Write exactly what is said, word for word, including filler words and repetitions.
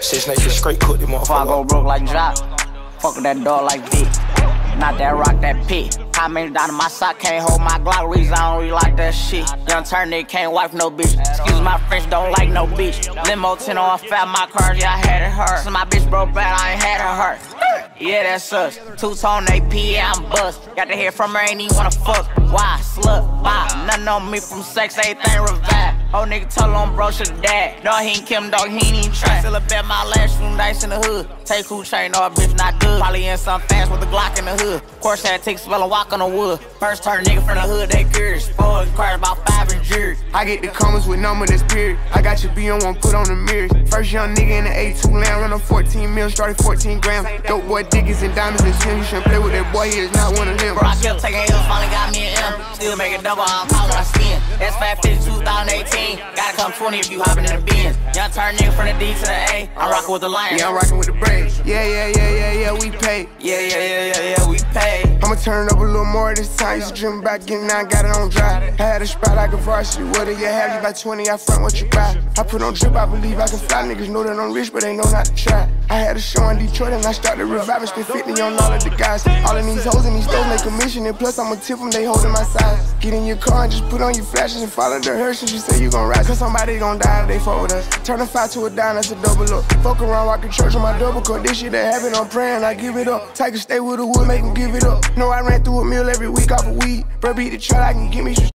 Six niggas straight cook them Before I go motherfucker. broke like Jock, fuck with that dog like Vic. Not that rock, that pit. How many down in my sock, can't hold my Glock, reason I don't really like that shit. Young turn nigga can't wipe no bitch. Excuse my French, don't like no bitch. Limo ten on fat, my cars, yeah, I had it hurt. So my bitch broke bad, I ain't had her hurt. Yeah, that's us. Two-tone A P, yeah, I'm bust. Got to hear from her, ain't even wanna fuck. Why? Slut, bop. Nothing on me from sex, everything revive. Old nigga told him bro should dad. No, he ain't Kim, dog, he ain't even try. Still a bet my last room dice in the hood. Take who chain, no, a bitch not good. Probably in some fast with a Glock in the hood. Course had to take a spell and walk on the wood. First turn nigga from the hood, they curious. Boy, cars about five and jury. I get the comments with number that's period. I got your B on one, put on the mirrors. First young nigga in the A two land, run on fourteen mil, started fourteen grams. Dope boy diggers and diamonds and Tim. You shouldn't play with that boy, he is not one of them. Bro, I kept taking L's, finally got me an M. Still make a double, I'm calling my skin. That's five fifty, two thousand eighteen. Gotta come twenty if you hopping in the Benz. Young turn nigga from the D to the A. I'm rocking with the Lions. Yeah, I'm rocking with the Braves. Yeah, yeah, yeah, yeah, yeah, we pay. Yeah, yeah, yeah, yeah, yeah, we pay. I'ma turn it up a little more this time. Used to dream about getting out, got it on dry. I had a spot like a varsity. What do you have? You buy twenty, I front what you buy. I put on drip, I believe I can fly. Niggas know that I'm rich, but they know not to try. I had a show in Detroit and I started reviving. Spent fifty on all of the guys. All of these hoes in these stores make a mission. And plus I'ma tip them, they holding my size. Get in your car and just put on your flashes and follow the Hershey's. You say you gon' ride, cause somebody gon' die if they fuck with us. Turn a five to a dime, that's a double up. Fuck around, walk in church on my double cup. This shit that happen, I'm praying, I give it up. Tiger stay with the wood, make him give it up. No, I ran through a meal every week off of weed. Bro, beat the truck, I can give me some